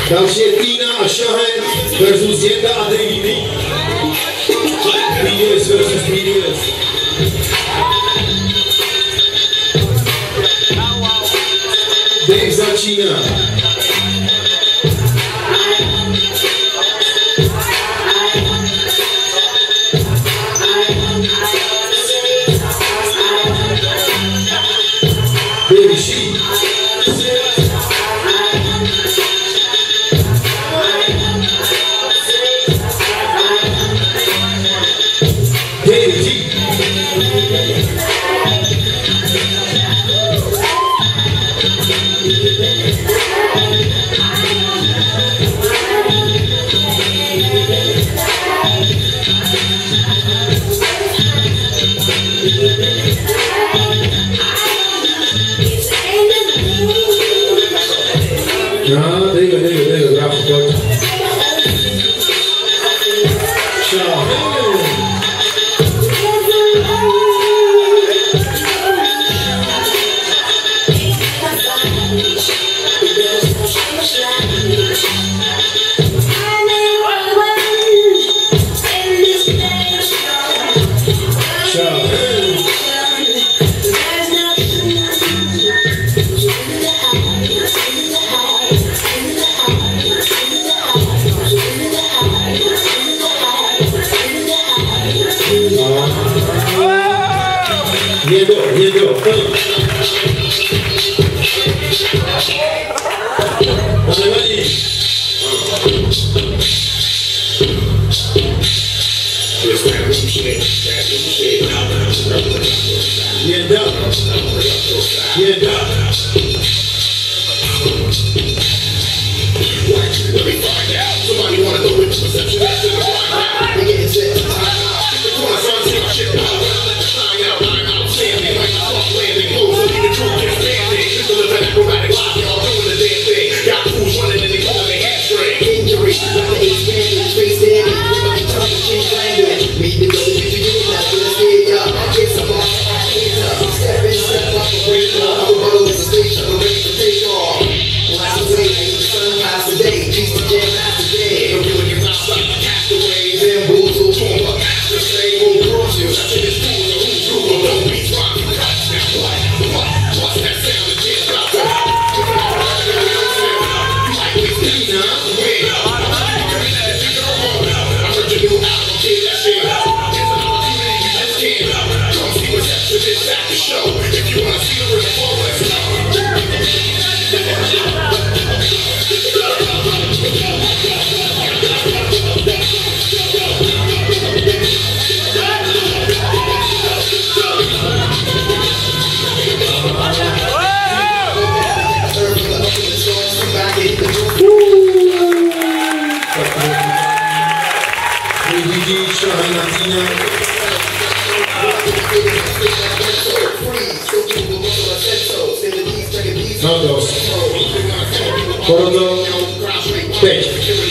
Další je Tina a Shahen versus Jenda a Davey. Previous versus previous. Dave začíná. Davey She. Davey G. No, there you go, grab the plug. Here you go. Let me find out. Somebody wanna know which perception is in the right. They getting set. Come on, son, take my shit out. Flying out, I'm outstanding. Like a soft landing, goes so you can truth is standing. Just a little bit acrobatic life, y'all doing the damn thing. Got fools running and they calling their hamstring. Injury, like the expanded, face standing. Everybody trying to change language. Me the other people you not gonna stay, y'all. Get some off, step in, step up, break off. The world is a station, we're ready to take off. Last away, sunrise today, cheese the jam last today. We're doing your mouth like castaways and bulls will form up. The same old girls you, that's in this fool, so who's true, or don't be drunk. What's that sound that jam about to happen? You like this thing, huh? Wait, I heard your new album, kid, that shit. Here's an opportunity you just can't. Come see what's after this after show. If you wanna see the real forest. No dos. Por otro, 5.